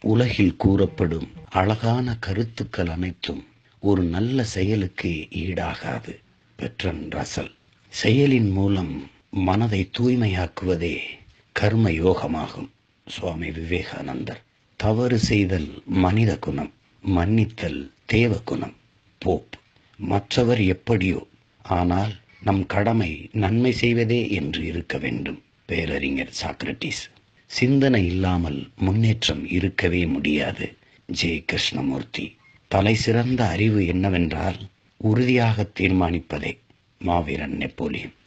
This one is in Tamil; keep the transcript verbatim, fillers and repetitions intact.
உலகில் கூறப்படும் அழகான கருத்துக்கள் அனைத்தும் ஒரு நல்ல செயலுக்கு ஈடாகாது. Bertrand Russell. செயலின் மூலம் மனதை தூய்மையாக்குவதே கர்ம யோகமாகும். சுவாமி விவேகானந்தர். தவறு செய்தல் மனித குணம், மன்னித்தல் தேவ குணம். போப். மற்றவர் எப்படியோ, ஆனால் நம் கடமை நன்மை செய்வதே என்று இருக்க வேண்டும். பேரறிஞர் சாக்ரட்டிஸ். சிந்தனை இல்லாமல் முன்னேற்றம் இருக்கவே முடியாது. ஜே கிருஷ்ணமூர்த்தி. தலை சிறந்த அறிவு என்னவென்றால் உறுதியாக தீர்மானிப்பதே. மாவீரன் நெப்போலியன்.